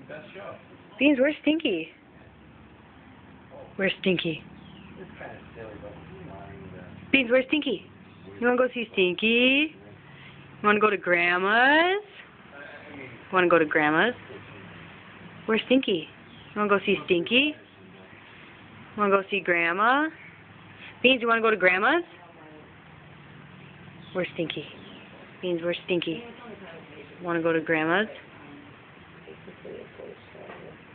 Best show. Beans, where's Stinky? Where's Stinky? It's kind of silly, but you mind. Beans, where's Stinky? You wanna go see Stinky? You wanna go to Grandma's? You wanna go to Grandma's? Where's Stinky? You wanna go see Stinky? You wanna go see Grandma? Beans, you wanna go to Grandma's? Where's Stinky? Beans, where's Stinky? Wanna go to Grandma's?